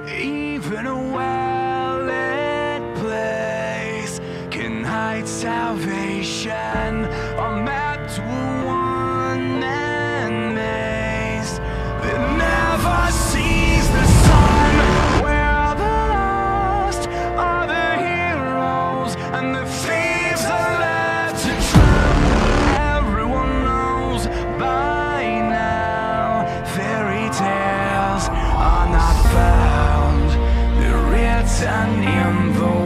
Even a well-lit place can hide salvation, a map to a one-man maze that never sees the sun, where the lost are the heroes and the thieves are left to drown. Everyone knows by now fairy tales are not found, they're written in the